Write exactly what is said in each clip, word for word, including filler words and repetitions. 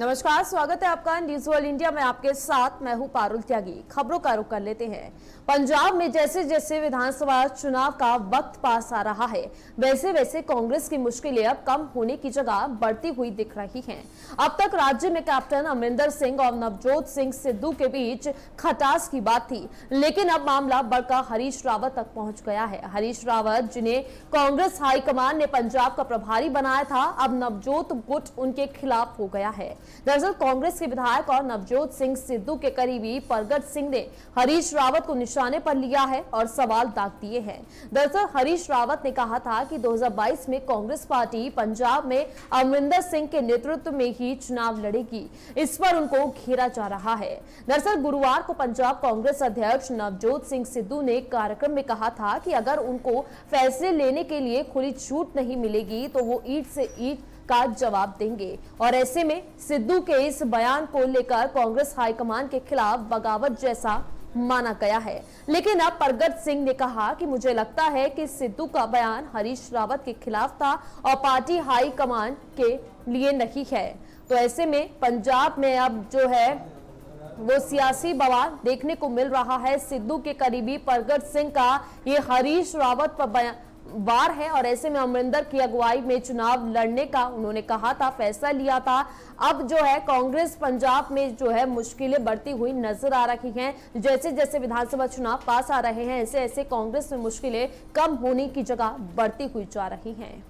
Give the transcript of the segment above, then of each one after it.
नमस्कार, स्वागत है आपका न्यूज वर्ल्ड इंडिया में। आपके साथ मैं हूं पारुल त्यागी। खबरों का रुख कर लेते हैं। पंजाब में जैसे जैसे विधानसभा चुनाव का वक्त पास आ रहा है, वैसे वैसे कांग्रेस की मुश्किलें अब कम होने की जगह बढ़ती हुई दिख रही हैं। अब तक राज्य में कैप्टन अमरिंदर सिंह और नवजोत सिंह सिद्धू के बीच खटास की बात थी, लेकिन अब मामला बढ़कर हरीश रावत तक पहुंच गया है। हरीश रावत, जिन्हें कांग्रेस हाईकमान ने पंजाब का प्रभारी बनाया था, अब नवजोत गुट उनके खिलाफ हो गया है। दरअसल कांग्रेस के विधायक और नवजोत सिंह सिद्धू के करीबी परगट सिंह ने हरीश रावत को निशाने पर लिया है और सवाल दाग दिए हैं। दरअसल हरीश रावत ने कहा था कि दो हज़ार बाईस में कांग्रेस पार्टी पंजाब में अमरिंदर सिंह के नेतृत्व में ही चुनाव लड़ेगी। इस पर उनको घेरा जा रहा है। दरअसल गुरुवार को पंजाब कांग्रेस अध्यक्ष नवजोत सिंह सिद्धू ने कार्यक्रम में कहा था कि अगर उनको फैसले लेने के लिए खुली छूट नहीं मिलेगी तो वो ईंट से ईंट का जवाब देंगे। और ऐसे में सिद्धू के इस बयान को लेकर कांग्रेस हाईकमान के खिलाफ बगावत जैसा माना गया है। लेकिन अब परगट सिंह ने कहा कि मुझे लगता है कि सिद्धू का बयान हरीश रावत के खिलाफ था और पार्टी हाईकमान के लिए नहीं है। तो ऐसे में पंजाब में अब जो है वो सियासी बवाल देखने को मिल रहा है। सिद्धू के करीबी परगट सिंह का ये हरीश रावत पर बयान वार है और ऐसे में अमरिंदर की अगुवाई में चुनाव लड़ने का उन्होंने कहा था, फैसला लिया था। अब जो है कांग्रेस पंजाब में जो है मुश्किलें बढ़ती हुई नजर आ रही हैं। जैसे जैसे विधानसभा चुनाव पास आ रहे हैं, ऐसे ऐसे कांग्रेस में मुश्किलें कम होने की जगह बढ़ती हुई जा रही हैं।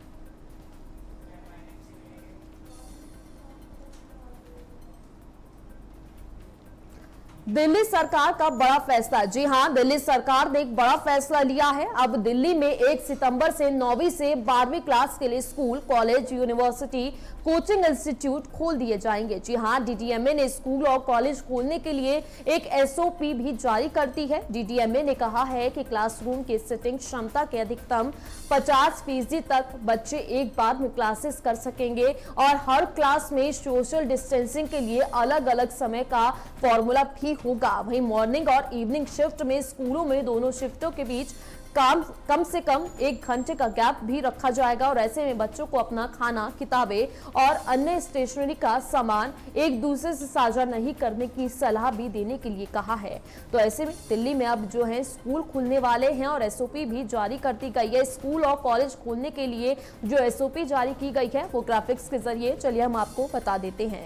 दिल्ली सरकार का बड़ा फैसला। जी हां, दिल्ली सरकार ने एक बड़ा फैसला लिया है। अब दिल्ली में एक सितंबर से नौवीं से बारहवीं क्लास के लिए school, college, university, coaching institute खोल दिए जाएंगे। जी हां, डीडीएमए ने स्कूल और कॉलेज खोलने के लिए एक एसओपी भी जारी कर दी है। डीडीएमए ने कहा है कि क्लासरूम की सीटिंग क्षमता के अधिकतम पचास फीसदी तक बच्चे एक बार में क्लासेस कर सकेंगे और हर क्लास में सोशल डिस्टेंसिंग के लिए अलग अलग समय का फॉर्मूला भी होगा। वहीं मॉर्निंग और इवनिंग शिफ्ट में स्कूलों में दोनों शिफ्टों के बीच काम कम से कम एक घंटे का गैप भी रखा जाएगा और ऐसे में बच्चों को अपना खाना, किताबें और अन्य स्टेशनरी का सामान एक दूसरे से साझा नहीं करने की सलाह भी देने के लिए कहा है। तो ऐसे में दिल्ली में अब जो है स्कूल खुलने वाले हैं और एसओपी भी जारी कर दी गई है। स्कूल और कॉलेज खोलने के लिए जो एसओपी जारी की गई है वो ग्राफिक्स के जरिए चलिए हम आपको बता देते हैं।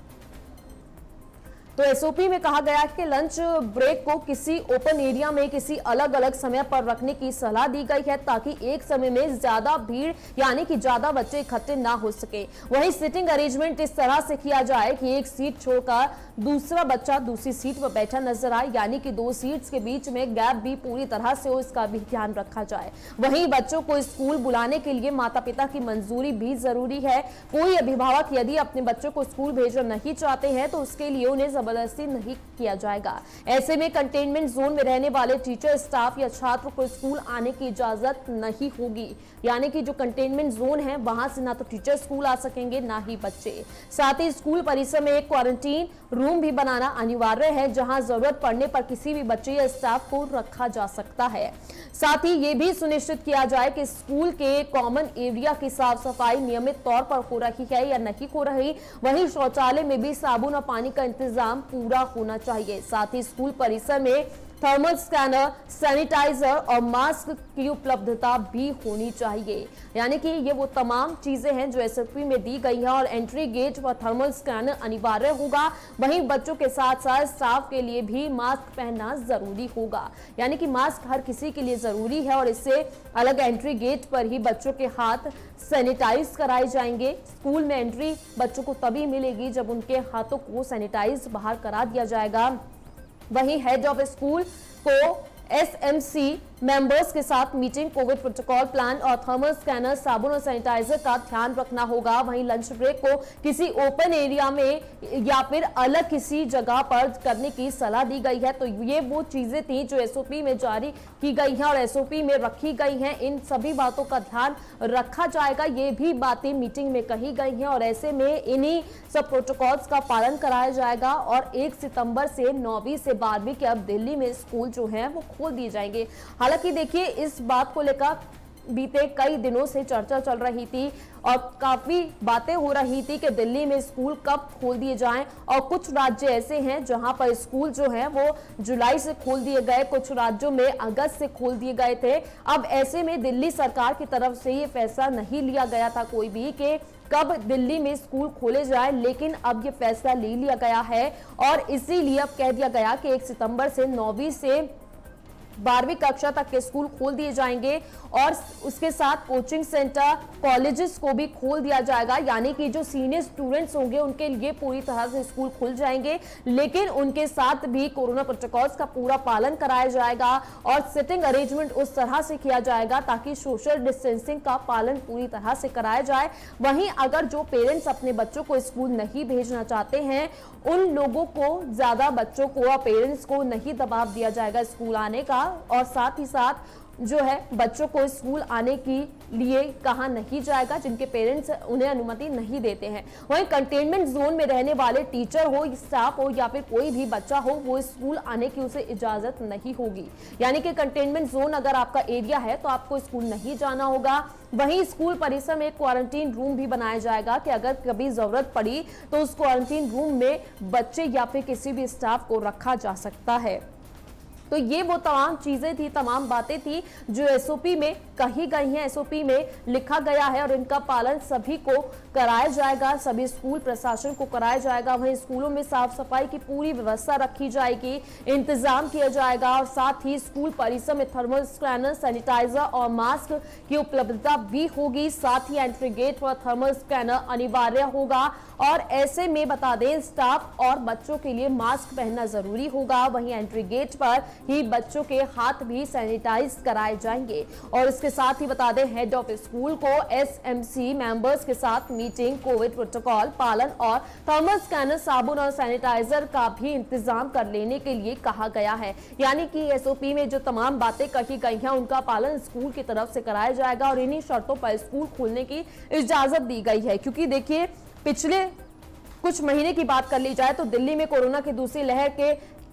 तो एसओपी में कहा गया कि लंच ब्रेक को किसी ओपन एरिया में किसी अलग अलग समय पर रखने की सलाह दी गई है ताकि एक समय में ज्यादा भीड़ यानी कि ज्यादा बच्चे इकट्ठे ना हो सके। वहीं सीटिंग अरेंजमेंट इस तरह से किया जाए कि एक सीट छोड़कर दूसरा बच्चा दूसरी सीट पर बैठा नजर आए, यानी कि दो सीट्स के बीच में गैप भी पूरी तरह से हो, इसका भी ध्यान रखा जाए। वहीं बच्चों को स्कूल बुलाने के लिए माता पिता की मंजूरी भी जरूरी है। कोई अभिभावक यदि अपने बच्चों को स्कूल भेजना नहीं चाहते हैं तो उसके लिए उन्हें जबरदस्ती नहीं किया जाएगा। ऐसे में कंटेनमेंट जोन में रहने वाले टीचर, स्टाफ या छात्र को स्कूल आने की इजाजत नहीं होगी, यानी कि जो कंटेनमेंट जोन है वहां से ना तो टीचर स्कूल आ सकेंगे ना ही बच्चे। साथ ही स्कूल परिसर में एक क्वारंटीन रूम भी बनाना अनिवार्य है जहां जरूरत पड़ने पर किसी भी बच्चे या स्टाफ को रखा जा सकता है। साथ ही ये भी सुनिश्चित किया जाए कि स्कूल के कॉमन एरिया की साफ सफाई नियमित तौर पर हो रही है या नहीं हो रही। वहीं शौचालय में भी साबुन और पानी का इंतजाम पूरा होना चाहिए। साथ ही स्कूल परिसर में थर्मल स्कैनर, सैनिटाइजर और मास्क की उपलब्धता भी होनी चाहिए। यानी कि ये वो तमाम चीजें हैं जो एसओपी में दी गई है और एंट्री गेट पर थर्मल स्कैनर अनिवार्य होगा। वहीं बच्चों के साथ साथ स्टाफ के लिए भी मास्क पहनना जरूरी होगा, यानी कि मास्क हर किसी के लिए जरूरी है और इससे अलग एंट्री गेट पर ही बच्चों के हाथ सैनिटाइज कराए जाएंगे। स्कूल में एंट्री बच्चों को तभी मिलेगी जब उनके हाथों को सैनिटाइज बाहर करा दिया जाएगा। वहीं हेड ऑफ स्कूल को एसएमसी मेंबर्स के साथ मीटिंग, कोविड प्रोटोकॉल प्लान और थर्मल स्कैनर, साबुन और सैनिटाइजर का ध्यान रखना होगा। वहीं लंच ब्रेक को किसी ओपन एरिया में या फिर अलग किसी जगह पर करने की सलाह दी गई है। तो ये वो चीजें थी जो एसओपी में जारी की गई हैं और एसओपी में रखी गई हैं। इन सभी बातों का ध्यान रखा जाएगा, ये भी बातें मीटिंग में कही गई हैं और ऐसे में इन्हीं सब प्रोटोकॉल्स का पालन कराया जाएगा। और एक सितंबर से नौवीं से बारहवीं के अब दिल्ली में स्कूल जो है वो खोल दिए जाएंगे। हालांकि देखिए इस बात को लेकर बीते कई दिनों से चर्चा चल रही थी और काफी बातें हो रही थी कि दिल्ली में स्कूल कब खोल दिए जाएं, और कुछ राज्य ऐसे हैं जहां पर स्कूल जो है वो जुलाई से खोल दिए गए, कुछ राज्यों में अगस्त से खोल दिए गए थे। अब ऐसे में दिल्ली सरकार की तरफ से ये फैसला नहीं लिया गया था कोई भी कि कब दिल्ली में स्कूल खोले जाए, लेकिन अब ये फैसला ले लिया गया है और इसीलिए अब कह दिया गया कि एक सितंबर से नौवीं से बारहवीं कक्षा तक के स्कूल खोल दिए जाएंगे और उसके साथ कोचिंग सेंटर, कॉलेजेस को भी खोल दिया जाएगा। यानी कि जो सीनियर स्टूडेंट्स होंगे उनके लिए पूरी तरह से स्कूल खुल जाएंगे, लेकिन उनके साथ भी कोरोना प्रोटोकॉल्स का पूरा पालन कराया जाएगा और सिटिंग अरेंजमेंट उस तरह से किया जाएगा ताकि सोशल डिस्टेंसिंग का पालन पूरी तरह से कराया जाए। वहीं अगर जो पेरेंट्स अपने बच्चों को स्कूल नहीं भेजना चाहते हैं, उन लोगों को, ज्यादा बच्चों को और पेरेंट्स को नहीं दबाव दिया जाएगा स्कूल आने का, और साथ ही साथ जो है बच्चों को स्कूल आने के लिए कहा नहीं जाएगा जिनके पेरेंट्स उन्हें अनुमति नहीं देते हैं। वहीं कंटेनमेंट जोन में रहने वाले टीचर हो, स्टाफ हो या फिर कोई भी बच्चा हो, वो स्कूल आने की उसे इजाजत नहीं होगी। यानी कि कंटेनमेंट जोन अगर आपका एरिया है तो आपको स्कूल नहीं जाना होगा। वहीं स्कूल परिसर में क्वारंटीन रूम भी बनाया जाएगा कि अगर कभी जरूरत पड़ी तो उस क्वारंटीन रूम में बच्चे या फिर किसी भी स्टाफ को रखा जा सकता है। तो ये वो तमाम चीजें थी, तमाम बातें थी जो एसओपी में कही गई हैं, एसओपी में लिखा गया है और इनका पालन सभी को कराया जाएगा, सभी स्कूल प्रशासन को कराया जाएगा। वहीं स्कूलों में साफ सफाई की पूरी व्यवस्था रखी जाएगी, इंतजाम किया जाएगा और साथ ही स्कूल परिसर में थर्मल स्कैनर, सैनिटाइजर और मास्क की उपलब्धता भी होगी। साथ ही एंट्री गेट पर थर्मल स्कैनर अनिवार्य होगा और ऐसे में बता दें स्टाफ और बच्चों के लिए मास्क पहनना जरूरी होगा। वहीं एंट्री गेट पर ही बच्चों के हाथ भी सैनिटाइज कराए जाएंगे और इसके साथ ही बता दें हेड ऑफ स्कूल को एसएमसी मेंबर्स के साथ मीटिंग, कोविड प्रोटोकॉल पालन और थर्मल स्कैनर, साबुन और सैनिटाइजर का भी इंतजाम कर लेने के लिए कहा गया है। यानी कि एसओपी में जो तमाम बातें कही गई हैं उनका पालन स्कूल की तरफ से कराया जाएगा और इन्हीं शर्तों पर स्कूल खोलने की इजाजत दी गई है। क्योंकि देखिए पिछले कुछ महीने की बात कर ली जाए तो दिल्ली में कोरोना की दूसरी लहर के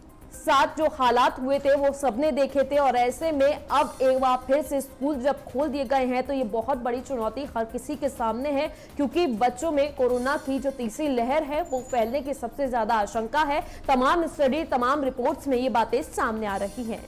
साथ जो हालात हुए थे वो सबने देखे थे और ऐसे में अब एक बार फिर से स्कूल जब खोल दिए गए हैं तो ये बहुत बड़ी चुनौती हर किसी के सामने है, क्योंकि बच्चों में कोरोना की जो तीसरी लहर है वो फैलने की सबसे ज्यादा आशंका है। तमाम स्टडी, तमाम रिपोर्ट्स में ये बातें सामने आ रही हैं।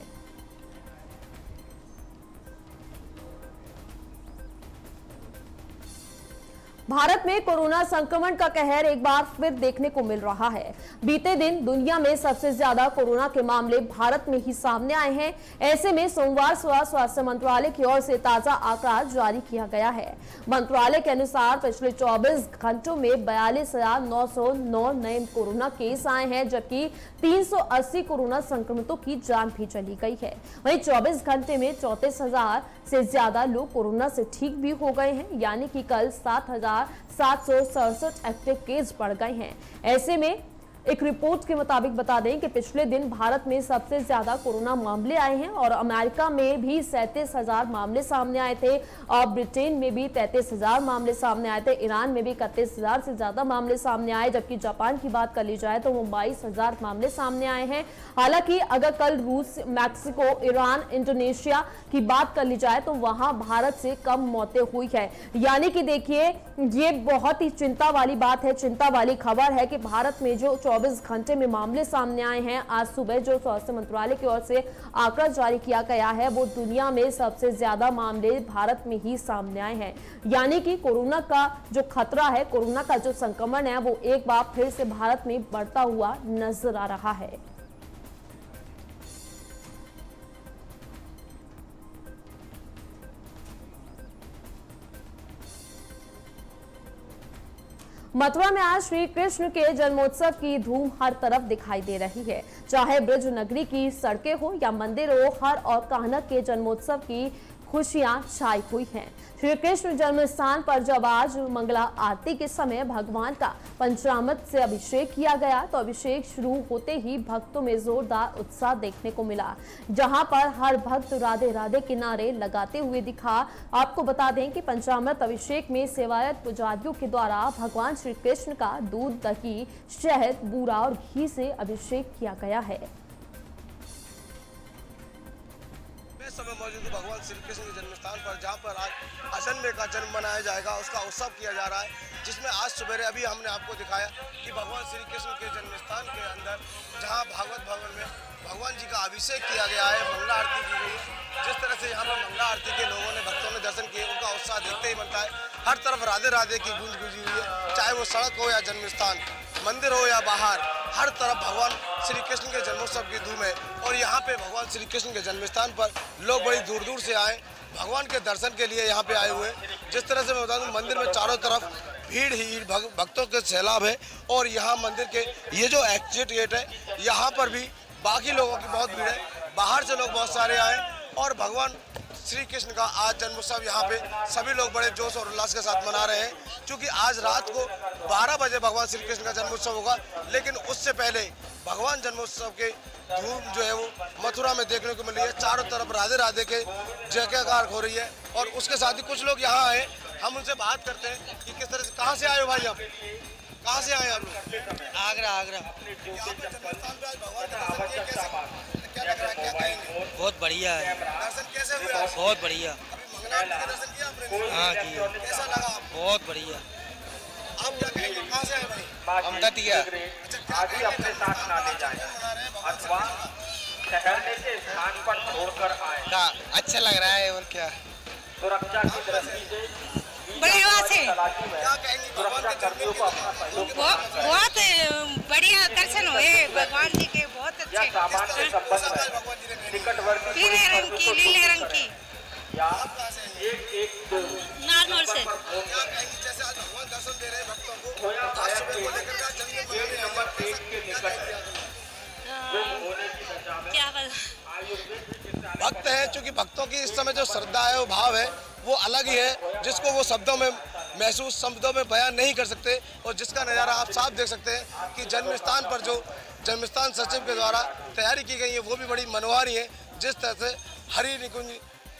भारत में कोरोना संक्रमण का कहर एक बार फिर देखने को मिल रहा है। बीते दिन दुनिया में सबसे ज्यादा कोरोना के मामले भारत में ही सामने आए हैं। ऐसे में सोमवार सुबह स्वास्थ्य मंत्रालय की ओर से ताजा आंकड़ा जारी किया गया है। मंत्रालय के अनुसार पिछले चौबीस घंटों में बयालीस हजार नौ सौ नौ नए कोरोना केस आए हैं, जबकि तीन सौ अस्सी कोरोना संक्रमितों की जान भी चली गई है। वहीं चौबीस घंटे में चौंतीस हजार से ज्यादा लोग कोरोना से ठीक भी हो गए हैं। यानी कि कल सात हजार सात सौ सड़सठ एक्टिव केस बढ़ गए हैं। ऐसे में एक रिपोर्ट के मुताबिक बता दें कि पिछले दिन भारत में सबसे ज्यादा कोरोना मामले आए हैं और अमेरिका में भी सैंतीस हजार मामले सामने आए थे और ब्रिटेन में भी तैंतीस हजार मामले सामने आए थे। ईरान में भी इकतीस हजार से ज्यादा मामले सामने आए, जबकि जापान की बात कर ली जाए तो वो बाईस हजार मामले सामने आए हैं। हालांकि अगर कल रूस, मैक्सिको, ईरान, इंडोनेशिया की बात कर ली जाए तो वहां भारत से कम मौतें हुई है। यानी कि देखिए ये बहुत ही चिंता वाली बात है, चिंता वाली खबर है कि भारत में जो चौबीस घंटे में मामले सामने आए हैं, आज सुबह जो स्वास्थ्य मंत्रालय की ओर से आंकड़ा जारी किया गया है वो दुनिया में सबसे ज्यादा मामले भारत में ही सामने आए हैं। यानी कि कोरोना का जो खतरा है, कोरोना का जो संक्रमण है वो एक बार फिर से भारत में बढ़ता हुआ नजर आ रहा है। मथुरा में आज श्री कृष्ण के जन्मोत्सव की धूम हर तरफ दिखाई दे रही है। चाहे ब्रज नगरी की सड़कें हो या मंदिर हो, हर और कान्हा के जन्मोत्सव की खुशियां छाई हुई हैं। श्री कृष्ण जन्म स्थान पर जब आज मंगला आरती के समय भगवान का पंचामृत से अभिषेक किया गया तो अभिषेक शुरू होते ही भक्तों में जोरदार उत्साह देखने को मिला, जहां पर हर भक्त राधे राधे के नारे लगाते हुए दिखा। आपको बता दें कि पंचामृत अभिषेक में सेवायत पुजारियों के द्वारा भगवान श्री कृष्ण का दूध, दही, शहद, बूरा और घी से अभिषेक किया गया है। समय मौजूद हूँ भगवान श्री कृष्ण के जन्म स्थान पर, जहाँ पर आज अजन्मे का जन्म मनाया जाएगा, उसका उत्सव किया जा रहा है, जिसमें आज सवेरे अभी हमने आपको दिखाया कि भगवान श्री कृष्ण के जन्म स्थान के अंदर जहाँ भागवत भवन में भगवान जी का अभिषेक किया गया है, मंगला आरती की गई है। जिस तरह से यहाँ पर मंगला आरती के लोगों ने भक्तों ने दर्शन किए, उनका उत्साह देखते ही बनता है। हर तरफ राधे राधे की गूंज गुंजी हुई है, चाहे वो सड़क हो या जन्म स्थान, मंदिर हो या बाहर, हर तरफ भगवान श्री कृष्ण के जन्मोत्सव की धूम है। और यहाँ पे भगवान श्री कृष्ण के जन्म स्थान पर लोग बड़ी दूर दूर से आए भगवान के दर्शन के लिए यहाँ पे आए हुए हैं। जिस तरह से मैं बता दूँ, मंदिर में चारों तरफ भीड़ ही भक्तों के सैलाब है। और यहाँ मंदिर के ये जो एग्जिट गेट है, यहाँ पर भी बाकी लोगों की बहुत भीड़ है, बाहर से लोग बहुत सारे आए और भगवान श्री कृष्ण का आज जन्मोत्सव यहाँ पे सभी लोग बड़े जोश और उल्लास के साथ मना रहे हैं। क्योंकि आज रात को बारह बजे भगवान श्री कृष्ण का जन्मोत्सव होगा, लेकिन उससे पहले भगवान जन्मोत्सव के धूम जो है वो मथुरा में देखने को मिल रही है। चारों तरफ राधे राधे के जयकार हो रही है। और उसके साथ ही कुछ लोग यहाँ आए, हम उनसे बात करते हैं कि किस तरह से, कहाँ से आए हो भाई आप, कहाँ से आए आप लोग? आगरा। आगरा बहुत बढ़िया है। दर्शन कैसे हुए? बहुत बढ़िया। दर्शन किया आपने? हाँ किया। कैसा लगा आपको? बहुत बढ़िया। आप क्या कहेंगे, कहाँ से आए भाई? हम दतिया। आगे अपने साथ ना ले जाए अथवा ठहरने के स्थान पर छोड़कर आए। का अच्छा लग रहा है और क्या। सुरक्षा की दृष्टि से बढ़िया से क्या कहेंगे भगवान के जन्म को अपना सहयोग बहुत बढ़िया दर्शन हुए भगवान जी के, बहुत या अच्छे। सामान के संबंध में भगवान जी ने निकटवर्ती पीले रंग की, नीले रंग की, या एक एक नारनौल से। क्या कहेंगे, जैसे आज भगवान दर्शन दे रहे हैं भक्तों को, खोया आज पाया सुबह को लेकर का जन्म एक मनाने नंबर एक के निकट जो होने की दशा में क्या बल भक्त है। चूंकि भक्तों की इस समय जो श्रद्धा है, वो भाव है, वो अलग ही है, जिसको वो शब्दों में महसूस, शब्दों में बयान नहीं कर सकते। और जिसका नज़ारा आप साफ देख सकते हैं कि जन्म स्थान पर जो जन्म स्थान सचिव के द्वारा तैयारी की गई है, वो भी बड़ी मनोहारी है। जिस तरह से हरि निकुंज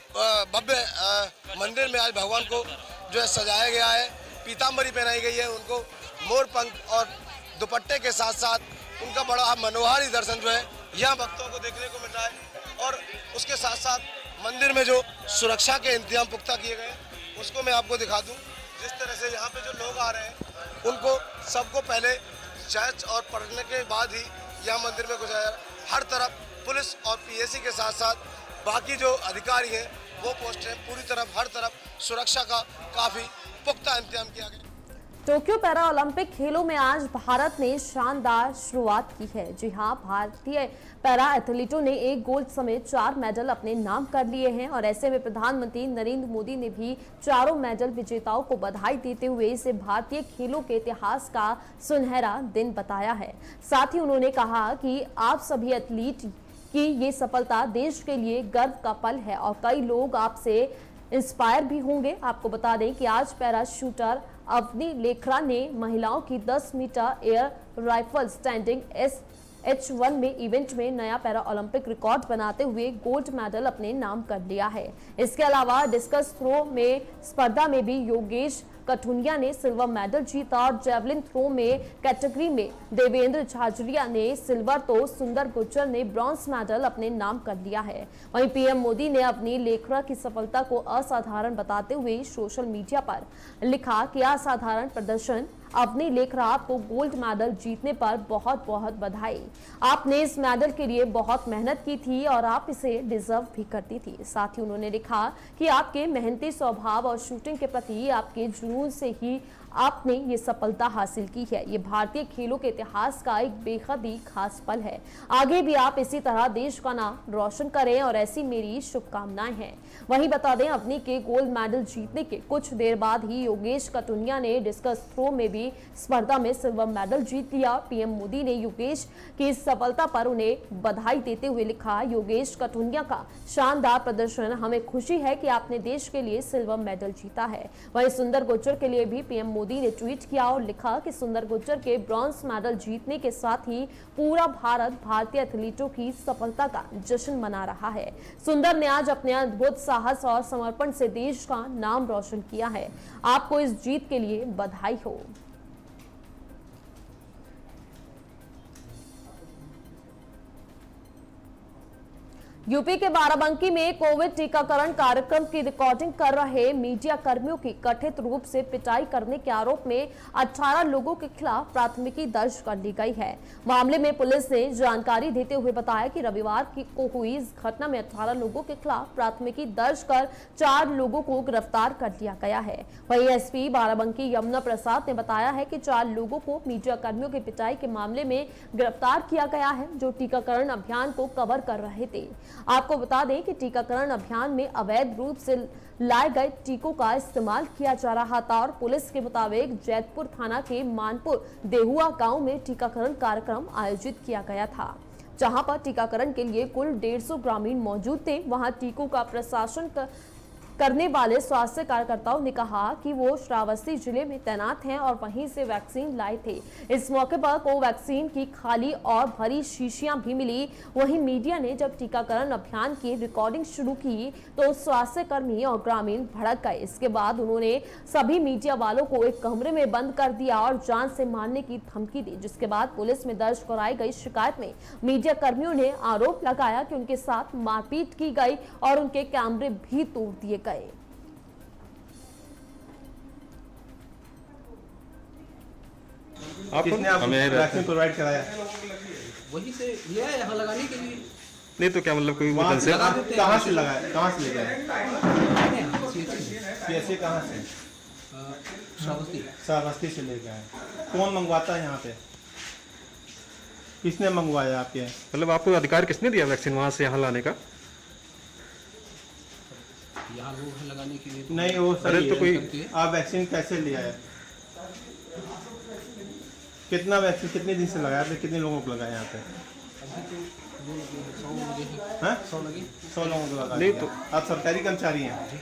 भव्य मंदिर में आज भगवान को जो है सजाया गया है, पीताम्बरी पहनाई गई है, उनको मोर पंख और दुपट्टे के साथ साथ उनका बड़ा मनोहारी दर्शन जो है यहाँ भक्तों को देखने को मिल रहा है। और उसके साथ साथ मंदिर में जो सुरक्षा के इंतजाम पुख्ता किए गए हैं, उसको मैं आपको दिखा दूं। जिस तरह से यहाँ पे जो लोग आ रहे हैं, उनको सबको पहले चर्च और पढ़ने के बाद ही यहाँ मंदिर में गुजारा। हर तरफ पुलिस और पीएसी के साथ साथ बाकी जो अधिकारी हैं, वो पोस्टें पूरी तरफ, हर तरफ सुरक्षा का काफ़ी पुख्ता इंतजाम किया गया। टोक्यो पैरा ओलंपिक खेलों में आज भारत ने शानदार शुरुआत की है। जी हां, भारतीय पैरा एथलीटों ने एक गोल्ड समेत चार मेडल अपने नाम कर लिए हैं। और ऐसे में प्रधानमंत्री नरेंद्र मोदी ने भी चारों मेडल विजेताओं को बधाई देते हुए इसे भारतीय खेलों के इतिहास का सुनहरा दिन बताया है। साथ ही उन्होंने कहा कि आप सभी एथलीट की ये सफलता देश के लिए गर्व का पल है और कई लोग आपसे इंस्पायर भी होंगे। आपको बता दें कि आज पैरा शूटर अवनी लेखरा ने महिलाओं की दस metre air rifle standing S H one में इवेंट में नया पैरा ओलंपिक रिकॉर्ड बनाते हुए गोल्ड मेडल अपने नाम कर लिया है। इसके अलावा डिस्कस थ्रो में स्पर्धा में भी योगेश कठुनिया ने सिल्वर मेडल जीता और जेवलिन थ्रो में कैटेगरी में देवेंद्र झाझरिया ने सिल्वर तो सुंदर गुर्जर ने ब्रॉन्ज मेडल अपने नाम कर लिया है। वहीं पीएम मोदी ने अपनी लेखरा की सफलता को असाधारण बताते हुए सोशल मीडिया पर लिखा कि असाधारण प्रदर्शन अवनी लेखरा, आपको गोल्ड मेडल जीतने पर बहुत बहुत बधाई। आपने इस मेडल के लिए बहुत मेहनत की थी और आप इसे डिजर्व भी करती थी। साथ ही उन्होंने लिखा कि आपके मेहनती स्वभाव और शूटिंग के प्रति आपके जुनून से ही आपने ये सफलता हासिल की है। ये भारतीय खेलों के इतिहास का एक बेहद ही खास पल है। आगे भी आप इसी तरह देश का नाम रोशन करें और ऐसी मेरी शुभकामनाएं हैं। वहीं बता दें, अवनी के गोल्ड मेडल जीतने के कुछ देर बाद ही योगेश कठुनिया ने डिस्कस थ्रो में भी स्पर्धा में सिल्वर मेडल जीत लिया। पीएम मोदी ने योगेश की इस सफलता पर उन्हें बधाई देते हुए लिखा, योगेश कठुनिया का शानदार प्रदर्शन, हमें खुशी है कि आपने देश के लिए सिल्वर मेडल जीता है। वहीं सुंदर गुर्जर के लिए भी पीएम मोदी ने ट्वीट किया और लिखा कि सुंदर गुर्जर के ब्रॉन्ज मेडल जीतने के साथ ही पूरा भारत भारतीय एथलीटों की सफलता का जश्न मना रहा है। सुंदर ने आज अपने अद्भुत साहस और समर्पण से देश का नाम रोशन किया है। आपको इस जीत के लिए बधाई हो। यूपी के बाराबंकी में कोविड टीकाकरण कार्यक्रम की रिकॉर्डिंग कर रहे मीडिया कर्मियों की कथित रूप से पिटाई करने के आरोप में अठारह लोगों के खिलाफ प्राथमिकी दर्ज कर ली गई है। मामले में पुलिस ने जानकारी देते हुए बताया कि रविवार की को हुई इस घटना में अठारह लोगों के खिलाफ प्राथमिकी दर्ज कर चार लोगों को गिरफ्तार कर लिया गया है। वहीं एसपी बाराबंकी यमुना प्रसाद ने बताया है कि चार लोगों को मीडिया कर्मियों की पिटाई के मामले में गिरफ्तार किया गया है, जो टीकाकरण अभियान को कवर कर रहे थे। आपको बता दें कि टीकाकरण अभियान में अवैध रूप से लाए गए टीकों का इस्तेमाल किया जा रहा था और पुलिस के मुताबिक जैतपुर थाना के मानपुर देहुआ गांव में टीकाकरण कार्यक्रम आयोजित किया गया था, जहां पर टीकाकरण के लिए कुल डेढ़ सौ ग्रामीण मौजूद थे। वहां टीकों का प्रशासन कर... करने वाले स्वास्थ्य कार्यकर्ताओं ने कहा कि वो श्रावस्ती जिले में तैनात हैं और वहीं से वैक्सीन लाए थे। इस मौके पर कोवैक्सीन की खाली और भरी शीशियां भी मिली। वहीं मीडिया ने जब टीकाकरण अभियान की रिकॉर्डिंग शुरू की तो स्वास्थ्य कर्मी और ग्रामीण भड़क गए। इसके बाद उन्होंने सभी मीडिया वालों को एक कमरे में बंद कर दिया और जान से मारने की धमकी दी, जिसके बाद पुलिस में दर्ज कराई गई शिकायत में मीडिया कर्मियों ने आरोप लगाया कि उनके साथ मारपीट की गई और उनके कैमरे भी तोड़ दिए गए। किसने आपको वैक्सीन प्रोवाइड कराया? वही से लिया है यहाँ लगाने के लिए। नहीं तो क्या मतलब कोई वहाँ से लगा देते हैं। कहाँ से लगाया, कहाँ से ले गए? सीएससी कहाँ से? श्रावस्ती श्रावस्ती से ले गए। कौन मंगवाता है यहाँ पे? किसने मंगवाया आपके? मतलब आपको अधिकार किसने दिया वैक्सीन वहाँ से यहाँ लाने का? यहाँ लोग लगाने के लिए नहीं वो सही तो कोई आप वैक्सीन कैसे लिया है? कितना वैक्सीन कितने दिन से लगाया? कितने लोगों को लगाया यहाँ पे? हाँ? सौ लगी सौ लोगों को लगा। नहीं तो आप सरकारी कर्मचारी हैं,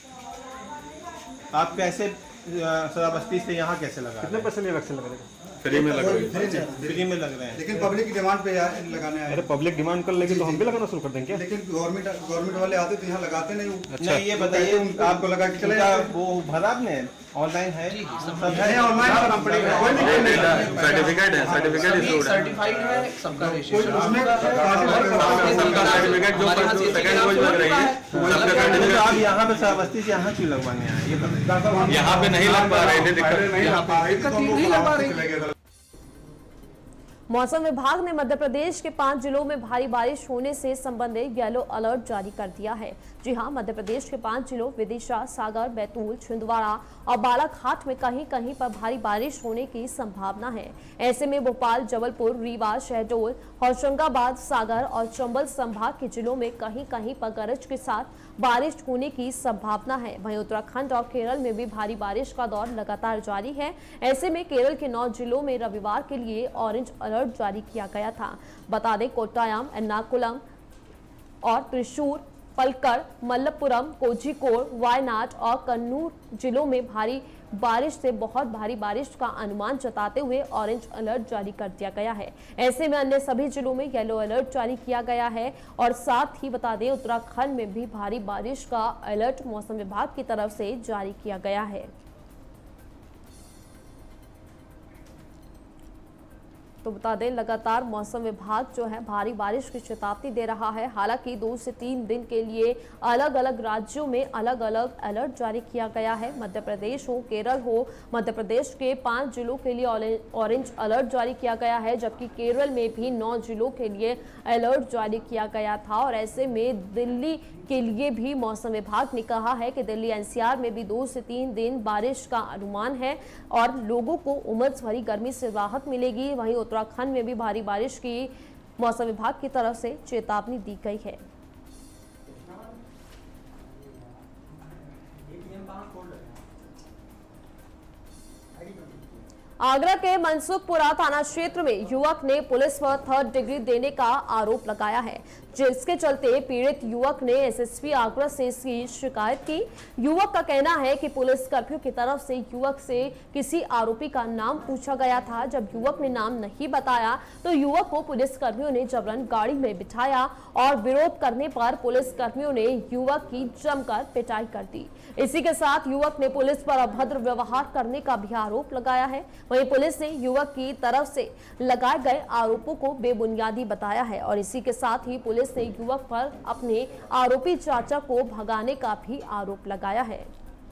आप कैसे श्रावस्ती से यहाँ कैसे लगा? कितने पैसे में वैक्सीन लगा? फ्री में लग रहे हैं, फ्री में लग रहे हैं, लेकिन पब्लिक की डिमांड पे लगाने आए। अरे पब्लिक डिमांड कर लेगी तो हम भी लगाना शुरू कर देंगे। लेकिन गवर्नमेंट गवर्नमेंट वाले आते तो यहाँ लगाते नहीं। अच्छा। नहीं ये बताइए आपको लगा के चले वो भरा आपने ऑनलाइन है? सब है ऑनलाइन कंपनी में कोई नहीं सर्टिफिकेट है, सर्टिफिकेट सर्टिफाइड है सबका रजिस्ट्रेशन उसमें सबका सर्टिफिकेट जो सेकंड डोज लग रही है सबका। आप यहाँ पे श्रावस्ती से यहाँ क्यों लगवाने आए ये बताइए? यहाँ पे नहीं लग पा रहे थे, दिक्कत नहीं लग पा रही। मौसम विभाग ने मध्य प्रदेश के पांच जिलों में भारी बारिश होने से संबंधित येलो अलर्ट जारी कर दिया है। जी हां, मध्य प्रदेश के पांच जिलों विदिशा, सागर, बैतूल, छिंदवाड़ा और बालाघाट में कहीं कहीं पर भारी बारिश होने की संभावना है। ऐसे में भोपाल, जबलपुर, रीवा, शहडोल, होशंगाबाद, सागर और चंबल संभाग के जिलों में कहीं कहीं पर गरज के साथ बारिश होने की संभावना है। वहीं उत्तराखंड और केरल में भी भारी बारिश का दौर लगातार जारी है। ऐसे में केरल के नौ जिलों में रविवार के लिए ऑरेंज अलर्ट जारी किया गया था। बता दें कोट्टायम, एर्नाकुलम और त्रिशूर, पलक्कड़, मलप्पुरम, कोझिकोड, वायनाड और कन्नूर जिलों में भारी बारिश से बहुत भारी बारिश का अनुमान जताते हुए ऑरेंज अलर्ट जारी कर दिया गया है। ऐसे में अन्य सभी जिलों में येलो अलर्ट जारी किया गया है और साथ ही बता दें उत्तराखंड में भी भारी बारिश का अलर्ट मौसम विभाग की तरफ से जारी किया गया है। तो बता दें लगातार मौसम विभाग जो है भारी बारिश की चेतावनी दे रहा है। हालांकि दो से तीन दिन के लिए अलग अलग राज्यों में अलग अलग अलर्ट जारी किया गया है। मध्य प्रदेश हो, केरल हो, मध्य प्रदेश के पांच जिलों के लिए ऑरेंज अलर्ट जारी किया गया है, जबकि केरल में भी नौ जिलों के लिए अलर्ट जारी किया गया था। और ऐसे में दिल्ली के लिए भी मौसम विभाग ने कहा है कि दिल्ली एनसीआर में भी दो से तीन दिन बारिश का अनुमान है और लोगों को उमस भरी गर्मी से राहत मिलेगी। वहीं उत्तराखंड में भी भारी बारिश की मौसम विभाग की तरफ से चेतावनी दी गई है। आगरा के मनसुखपुरा थाना क्षेत्र में युवक ने पुलिस पर थर्ड डिग्री देने का आरोप लगाया है, जिसके चलते पीड़ित युवक ने एसएसपी आगरा से इसकी शिकायत की। युवक का कहना है कि पुलिस कर्मियों की तरफ से युवक से किसी आरोपी का नाम पूछा गया था। जब युवक ने नाम नहीं बताया तो युवक को पुलिस कर्मियों ने जबरन गाड़ी में बिठाया और विरोध करने पर पुलिस कर्मियों ने युवक की जमकर पिटाई कर दी। इसी के साथ युवक ने पुलिस पर अभद्र व्यवहार करने का भी आरोप लगाया है। वहीं पुलिस ने युवक की तरफ से लगाए गए आरोपों को बेबुनियादी बताया है और इसी के साथ ही पुलिस ने युवक पर अपने आरोपी चाचा को भगाने का भी आरोप लगाया है।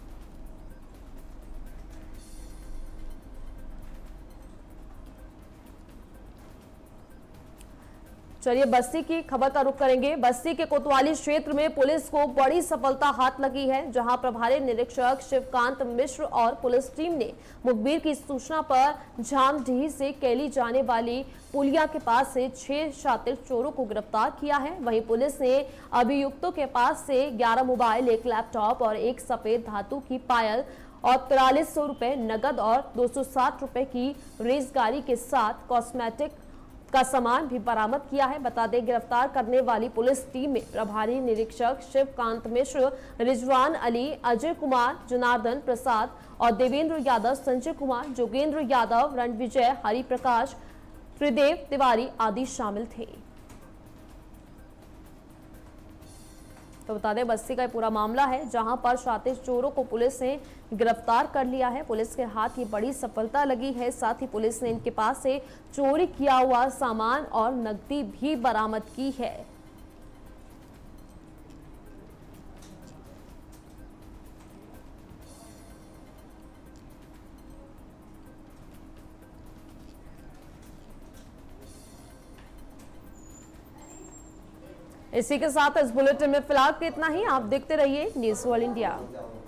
चलिए बस्ती की खबर का रुख करेंगे। बस्ती के कोतवाली क्षेत्र में पुलिस को बड़ी सफलता हाथ लगी है, जहां प्रभारी निरीक्षक शिवकांत मिश्र और पुलिस टीम ने मुखबिर की सूचना पर झामडीह से कैली जाने वाली पुलिया के पास से छह शातिर चोरों को गिरफ्तार किया है। वहीं पुलिस ने अभियुक्तों के पास से ग्यारह मोबाइल, एक लैपटॉप और एक सफेद धातु की पायल और तिरालीस सौ रुपए नगद और दो सौ साठ रुपए की रेसगाड़ी के साथ कॉस्मेटिक का सामान भी बरामद किया है। बता दें, गिरफ्तार करने वाली पुलिस टीम में प्रभारी निरीक्षक शिवकांत मिश्र, रिजवान अली, अजय कुमार, जनार्दन प्रसाद और देवेंद्र यादव, संजय कुमार, जोगेंद्र यादव, रणविजय, हरिप्रकाश, त्रिदेव तिवारी आदि शामिल थे। तो बता दें, बस्ती का पूरा मामला है जहां पर शातिर चोरों को पुलिस ने गिरफ्तार कर लिया है। पुलिस के हाथ ये बड़ी सफलता लगी है। साथ ही पुलिस ने इनके पास से चोरी किया हुआ सामान और नकदी भी बरामद की है। इसी के साथ इस बुलेटिन में फिलहाल इतना ही। आप देखते रहिए न्यूज़ वर्ल्ड इंडिया।